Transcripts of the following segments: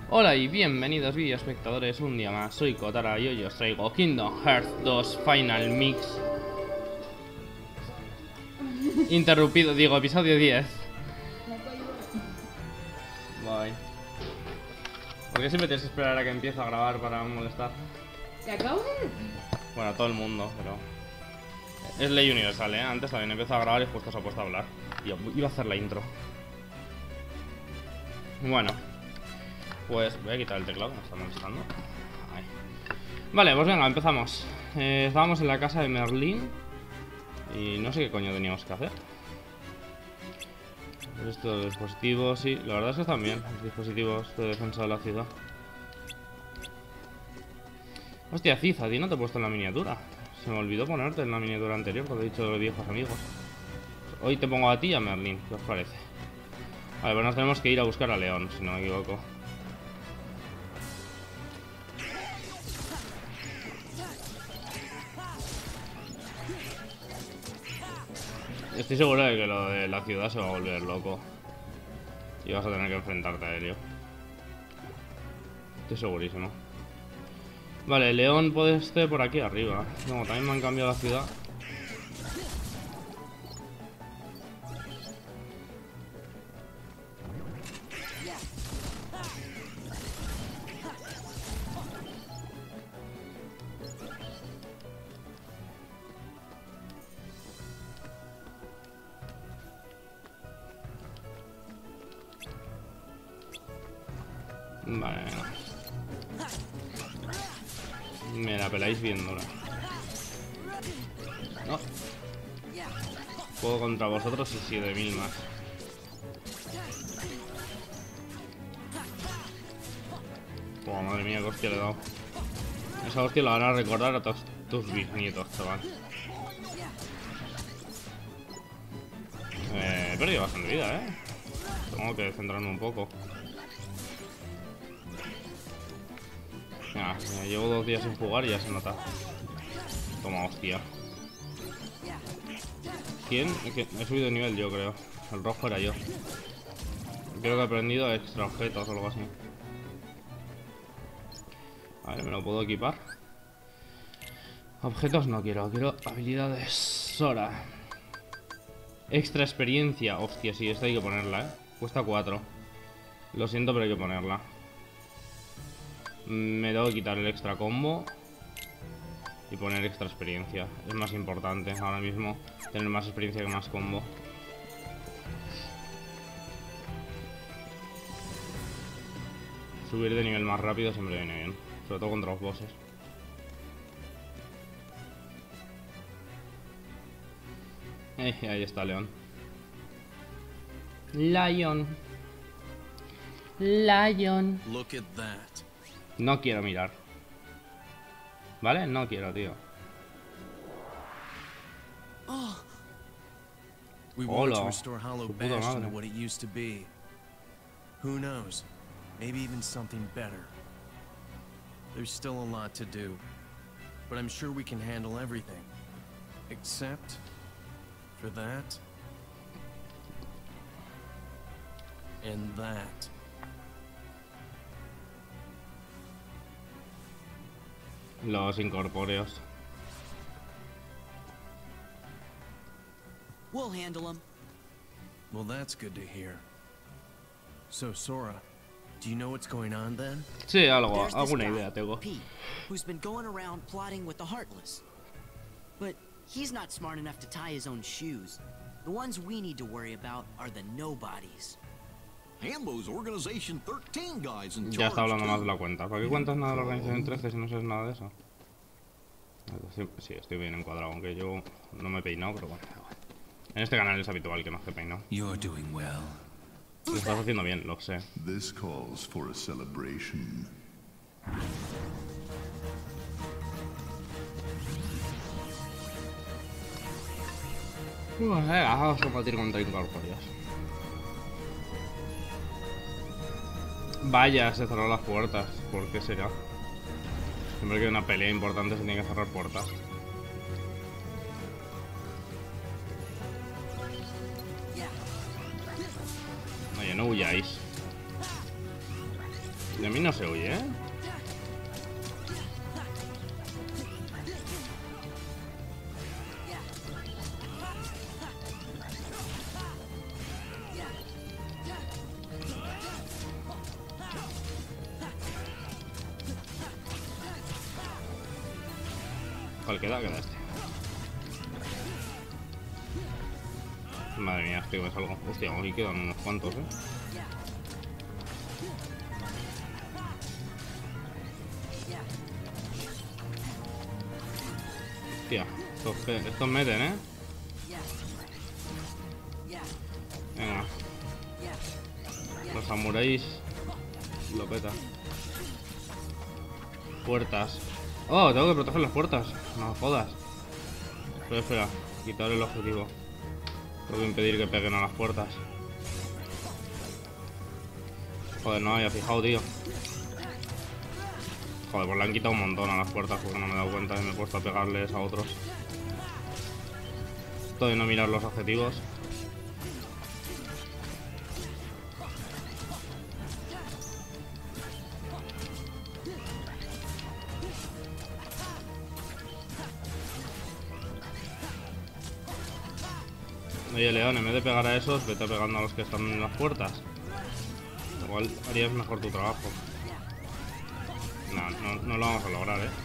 Hola y bienvenidos videoespectadores un día más, soy Kotara y hoy os traigo Kingdom Hearts 2 Final Mix interrumpido, digo, episodio 10. Bye. ¿Por qué siempre tienes que esperar a que empiece a grabar para molestar? ¿Te acabo de...? Bueno, a todo el mundo, pero... Es ley universal, ¿eh? Antes también empezó a grabar y justo se ha puesto a hablar. Yo iba a hacer la intro. Bueno, pues voy a quitar el teclado, me está molestando. Ahí. Vale, pues venga, empezamos. Estábamos en la casa de Merlín y no sé qué coño teníamos que hacer. Estos dispositivos, sí, la verdad es que están bien los dispositivos de defensa de la ciudad. Hostia, Ciz, a ti no te he puesto en la miniatura. Se me olvidó ponerte en la miniatura anterior cuando he dicho de los viejos amigos. Hoy te pongo a ti y a Merlín, ¿qué os parece? Vale, pues nos tenemos que ir a buscar a León, si no me equivoco. Estoy seguro de que lo de la ciudad se va a volver loco y vas a tener que enfrentarte a ello. Estoy segurísimo. Vale, León puede estar por aquí arriba. No, también me han cambiado la ciudad. Vale, me la peláis bien dura. No. Puedo contra vosotros y 7000 más. Oh, madre mía, qué hostia le he dado. Esa hostia la van a recordar a todos tus bisnietos, chaval. He perdido bastante vida, Tengo que centrarme un poco. Llevo 2 días sin jugar y ya se nota. Toma, hostia. ¿Quién? He subido de nivel yo, creo. El rojo era yo. Creo que he aprendido extra objetos o algo así. Vale, me lo puedo equipar. Objetos no quiero, quiero habilidades. Sora. Extra experiencia. Hostia, sí, esta hay que ponerla, Cuesta 4. Lo siento, pero hay que ponerla. Me tengo que quitar el extra combo y poner extra experiencia. Es más importante ahora mismo tener más experiencia que más combo. Subir de nivel más rápido siempre viene bien, sobre todo contra los bosses. Ahí está León. Lion. Look at that. No quiero mirar. ¿Vale? No quiero, tío. We want to restore Hollow Bastion to what it used to be. Who knows? Maybe even something better. There's still a lot to do, but I'm sure we can handle everything. Except for that and that. Los incorpóreos. We'll handle them. Well, that's good to hear. So, Sora, do you know what's going on then? Sí, algo, There's this alguna guy, idea tengo. Pete, who's been going around plotting with the Heartless. But he's not smart enough to tie his own shoes. The ones we need to worry about are the nobodies. Hambo's Organization 13 guys in charge. Ya está hablando más de la cuenta. ¿Para qué cuentas nada de la Organización 13 si no sabes nada de eso? Sí, estoy bien encuadrado, aunque yo no me he peinado, pero bueno. En este canal es habitual que no esté peinado. You're doing well. Lo estás haciendo bien, lo sé. This calls for a celebration. Venga, vamos a combatir contra incorpóreos. Vaya, se cerraron las puertas. ¿Por qué será? Siempre que hay una pelea importante se tiene que cerrar puertas. Oye, no huyáis. De mí no se huye, ¿eh? ¿Cuál queda? Queda este. Madre mía, estoy que me salgo. Hostia, aquí quedan unos cuantos, ¿eh? Hostia, estos meten, ¿eh? Venga. Los samuráis lo peta. Puertas. Oh, tengo que proteger las puertas. No jodas. Espera, quitar el objetivo. Tengo que impedir que peguen a las puertas. Joder, no me había fijado, tío. Joder, pues le han quitado un montón a las puertas porque no me he dado cuenta y me he puesto a pegarles a otros. Esto de no mirar los objetivos. Oye, León, en vez de pegar a esos, vete pegando a los que están en las puertas. Igual harías mejor tu trabajo. No lo vamos a lograr, ¿eh?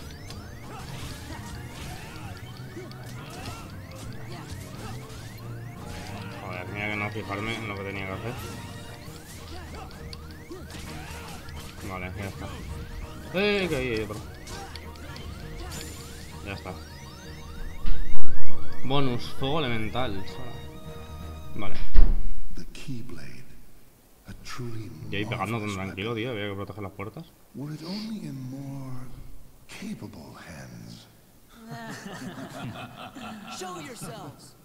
Joder, tenía que no fijarme en lo que tenía que hacer. Vale, ya está. Que ahí hay otro. Ya está. Bonus, fuego elemental. Vale. Y ahí pegando tan tranquilo, tío. Había que proteger las puertas. Show yourselves.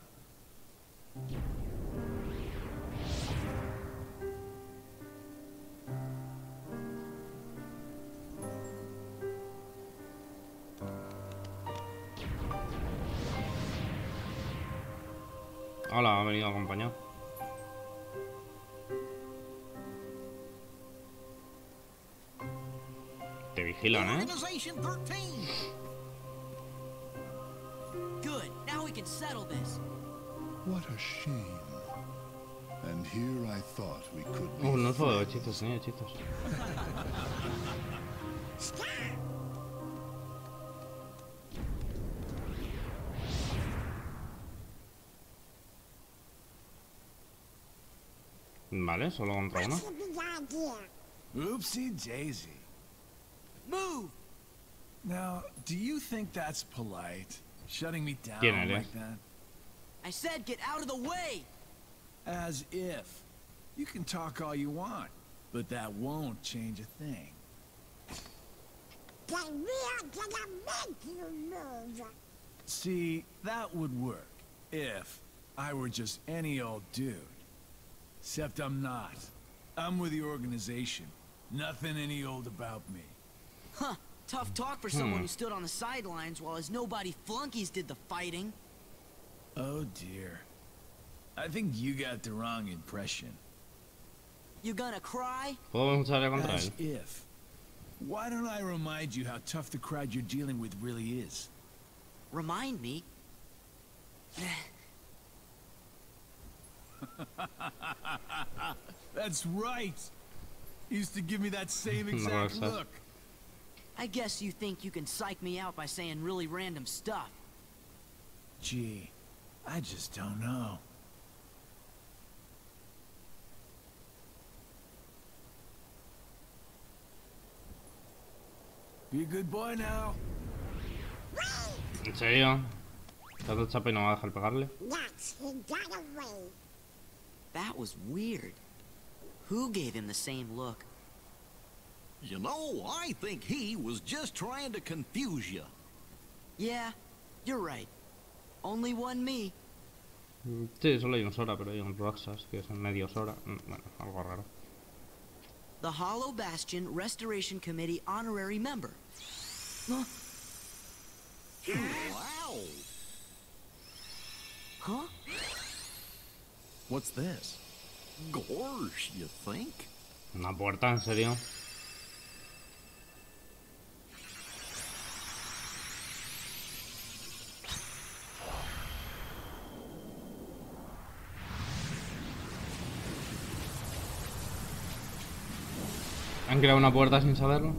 Hola, ha venido acompañado. Te vigilan, ¿eh? Organization 13. Good. Now we can settle this. What a shame. And here I thought we could be No juego de hechizos, ni hechizos. Vale, solo contra uno. Oopsie daisy. Move! Now, do you think that's polite? Shutting me down ¿Quién eres? like that? I said get out of the way! As if. You can talk all you want, but that won't change a thing. Then we are gonna make you move. See, that would work if I were just any old dude. Except I'm not. I'm with the organization. Nothing any old about me. Huh. Tough talk for someone who stood on the sidelines while his nobody flunkies did the fighting. Oh dear. I think you got the wrong impression. You gonna cry? ¿Puedo luchar contra As él? if. Why don't I remind you how tough the crowd you're dealing with really is? Remind me? That's right. Used to give me that same exact Rosa. look. I guess you think you can psych me out by saying really random stuff. Gee, I just don't know. Be a good boy now. ¿En serio? ¿Tanto chapa y no va a dejar pegarle? Yes, he got away. That was weird. Who gave him the same look? You know, I think he was just trying to confuse you. Yeah, you're right. Only one me. Sí, solo hay un Sora, pero hay un Roxas, que es medio Sora. Bueno, algo raro. The Hollow Bastion Restoration Committee honorary member. Huh? Wow. Huh? What's this? Gorge, you think? ¿Una puerta? ¿En serio? ¿Han creado una puerta sin saberlo?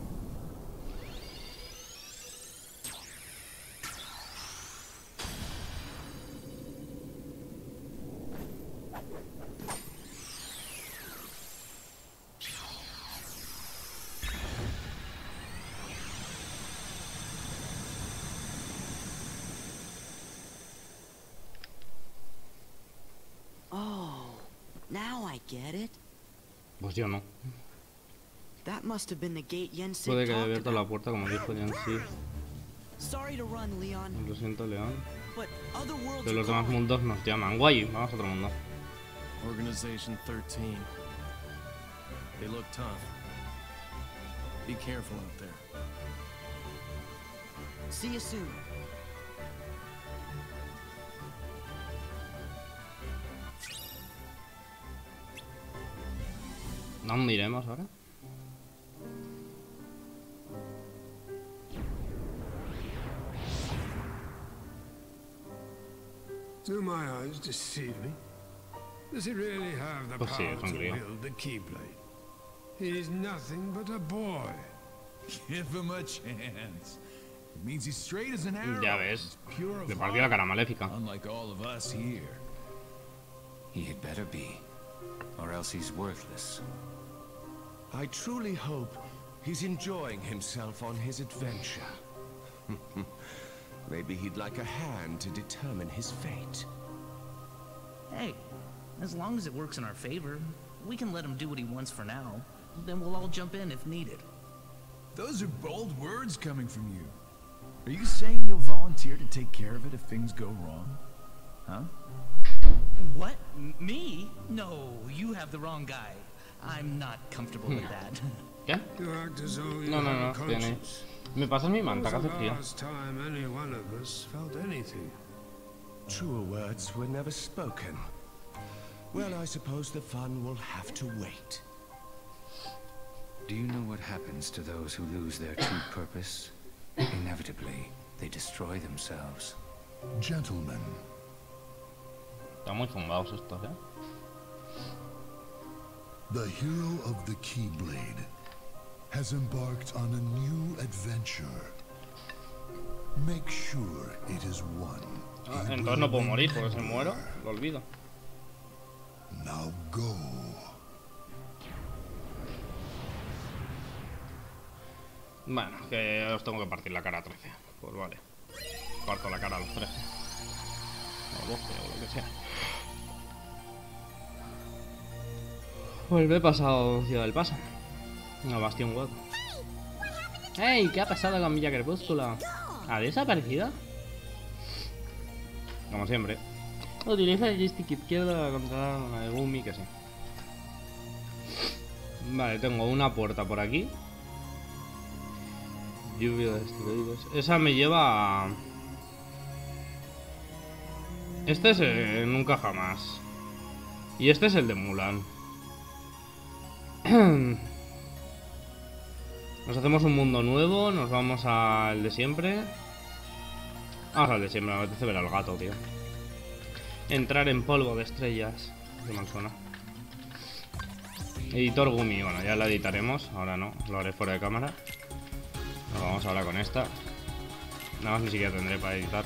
Now I get it. Pues yo no. That must have been the gate Yensid Puede que haya talked abierto la about. puerta como dijo Yancy. Sorry to run, Leon, Lo siento, León. but other worlds Pero are los demás calling. mundos nos llaman. Guay, vamos a otro mundo. Organization 13. They look tough. Be careful out there. See you soon. ¿Dónde iremos ahora? Do my eyes deceive me? Does he really have the Pues sí, power es un to crío. wield the Keyblade? He's nothing but a boy. Give him a chance. It means he's straight as an arrow. Ya ves. He's pure of Le partió la heart, cara maléfica. unlike all of us here. He had better be, or else he's worthless. I truly hope he's enjoying himself on his adventure. Maybe he'd like a hand to determine his fate. Hey, as long as it works in our favor, we can let him do what he wants for now. Then we'll all jump in if needed. Those are bold words coming from you. Are you saying you'll volunteer to take care of it if things go wrong? Huh? What? Me? No, you have the wrong guy. I'm not comfortable with that. ¿Qué? You act as though you No, no, have no, a tiene. conscience. Me pasas mi When manta, was que the hace frío. last time any one of us felt anything? Truer words were never spoken. Well, I suppose the fun will have to wait. Do you know what happens to those who lose their true purpose? Inevitably, they destroy themselves. Gentlemen, Están muy zumbados estos, ¿eh? the hero of the Keyblade has embarked on a new adventure. Make sure it is one. Ah, he entonces will no puedo morir, porque si remember. muero, lo olvido. Now go. Bueno, que os tengo que partir la cara a 13. Pues vale. Parto la cara a los 13. O 12 o lo que sea. Pues me he pasado Ciudad del Paso. No, Bastión Web. ¡Ey! ¿Qué ha pasado con Villa Crepúsculo? ¿Ha desaparecido? Como siempre. Utiliza el joystick izquierdo para controlar a Megumi, que sí. Vale, tengo una puerta por aquí. Lluvia de esteroides. Esa me lleva a... Este es Nunca Jamás. Y este es el de Mulan. Nos hacemos un mundo nuevo. Nos vamos al de siempre. Vamos al de siempre. Me apetece ver al gato, tío. Entrar en polvo de estrellas. Qué mal suena. Editor Gumi. Bueno, ya la editaremos. Ahora no. Lo haré fuera de cámara. Nos vamos ahora con esta. Nada más ni siquiera tendré para editar.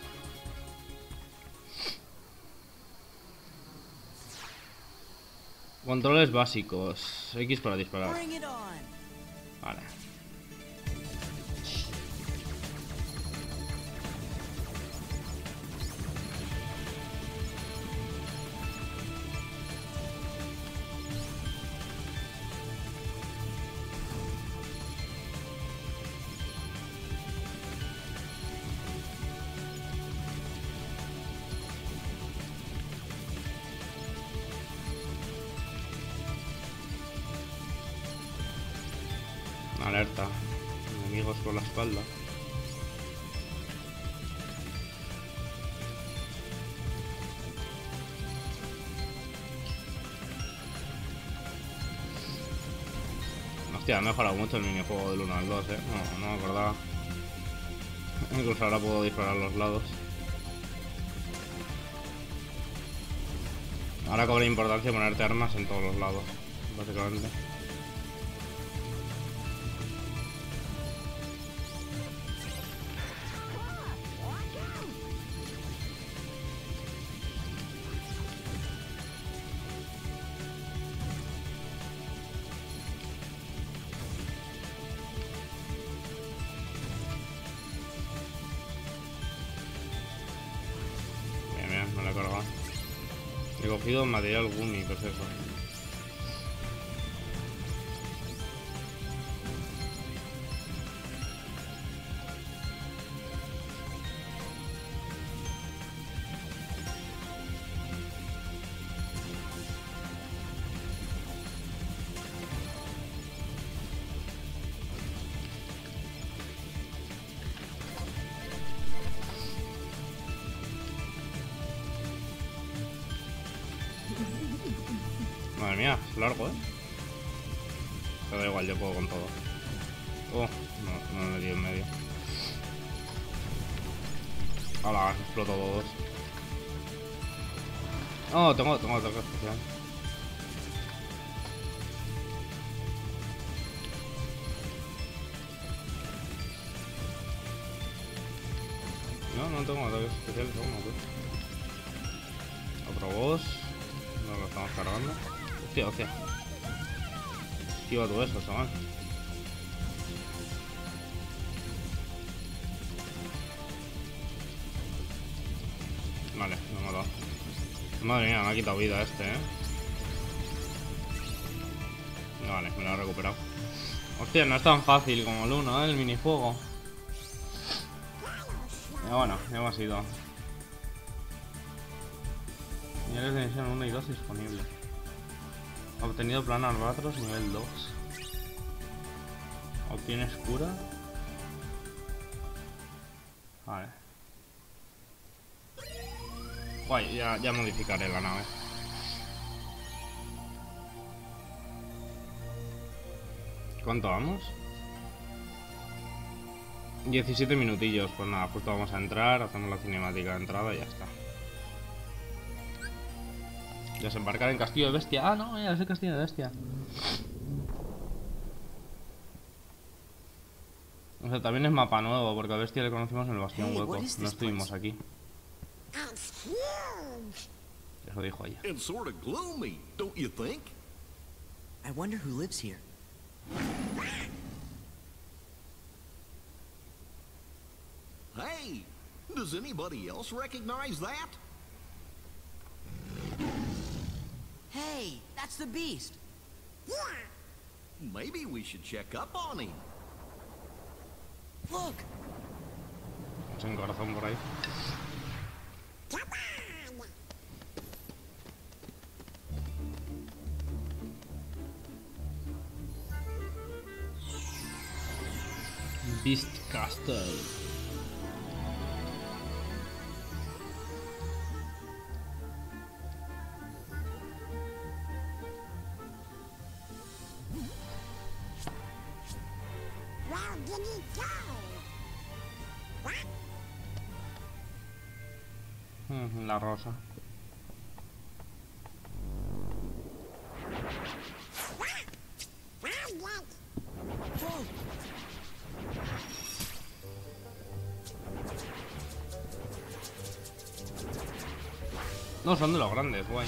Controles básicos. X para disparar. Bring it on. Vale. Alerta. Enemigos por la espalda. Hostia, ha mejorado mucho el minijuego del 1 al 2, No me acordaba. Incluso ahora puedo disparar a los lados. Ahora cobra importancia ponerte armas en todos los lados, básicamente. recogido material Gumi, pues eso. Madre mía, es largo, Pero da igual, yo puedo con todo. Oh, no me he metido en medio. Hola, exploto todos. Oh, tengo ataque especial. No tengo ataques especiales aún, Otro boss. No lo estamos cargando. Hostia. Esquiva todo eso, chaval. Vale, me he matado. Madre mía, me ha quitado vida este, Vale, me lo he recuperado. Hostia, no es tan fácil como el 1, el minijuego. Pero bueno, ya hemos ido. Niveles de misión 1 y 2 disponibles. Obtenido plan Albatros nivel 2. Obtienes cura. Vale. Guay, ya modificaré la nave. ¿Cuánto vamos? 17 minutillos. Pues nada, justo vamos a entrar, hacemos la cinemática de entrada y ya está. Desembarcar en Castillo de Bestia. Ah, no, es el Castillo de Bestia. O sea, también es mapa nuevo, porque a Bestia le conocimos en el Bastión Hueco. No estuvimos aquí. Eso dijo ella. It's sort of gloomy, don't you think? I wonder who lives here. Hey, does anybody else recognize that? Hey, that's the beast. Maybe we should check up on him. Look. Un corazón por ahí. Beast Castle. Where did he go? What? La rosa. No, son de los grandes, guay.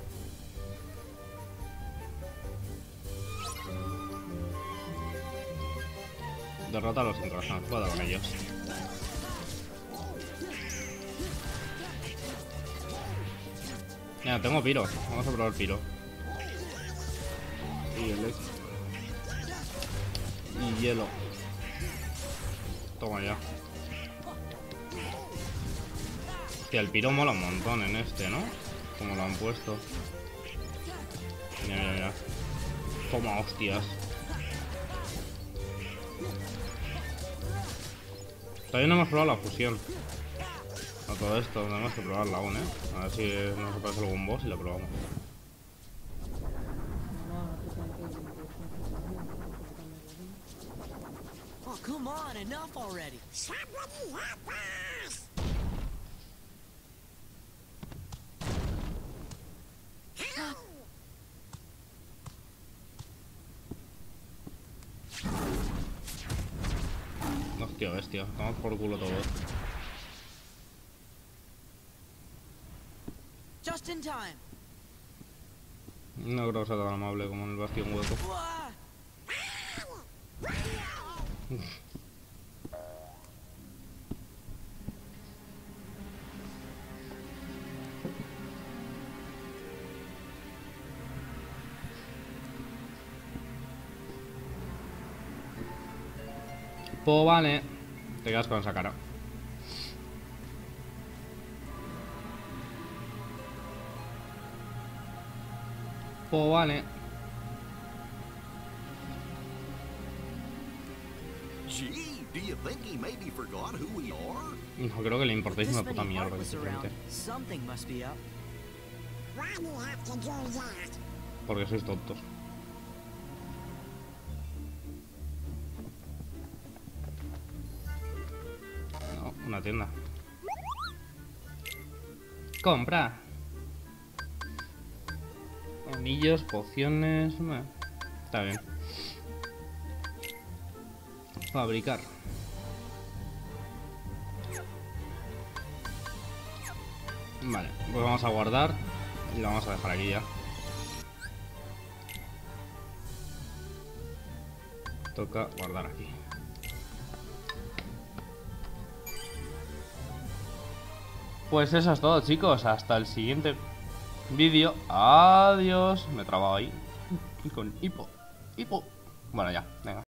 Derrota a los internacionales, puedo con ellos. Mira, tengo piro. Vamos a probar piro. Y hielo. Toma ya. Hostia, el piro mola un montón en este, ¿no? Como lo han puesto. Mira. Toma, hostias. Todavía no hemos probado la fusión. A todo esto, tenemos que probarla aún, A ver si nos aparece algún boss y la probamos. Oh, come on, enough already. Somebody help us! Hostia, bestia, estamos por culo todo. Just in time. No creo que sea tan amable como en el Bastión Hueco. Pues vale. Te quedas con esa cara. Pues vale. Gee, do you think he maybe forgot who we are? No creo que le importéis una puta mierda, sinceramente. Something must be up. Why do you have to do that? Porque sois tontos. No, una tienda. Compra. Anillos, pociones. Está bien. Fabricar. Vale, pues vamos a guardar y lo vamos a dejar aquí ya. Toca guardar aquí. Pues eso es todo, chicos. Hasta el siguiente vídeo. Adiós. Me he trabado ahí. Con hipo. Hipo. Bueno, ya. Venga.